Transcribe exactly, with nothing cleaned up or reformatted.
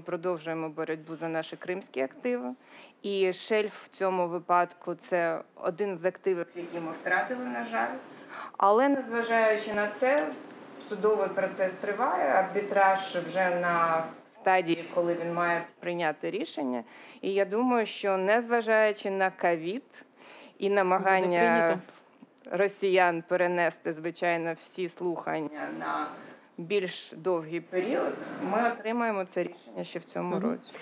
продовжуємо боротьбу за наші кримські активи. І шельф в цьому випадку – це один з активів, які ми втратили, на жаль. Але незважаючи на це, судовий процес триває, арбітраж вже на стадії, коли він має прийняти рішення. І я думаю, що незважаючи на ковід і намагання росіян перенести, звичайно, всі слухання на більш довгий період, ми отримаємо це рішення ще в цьому році.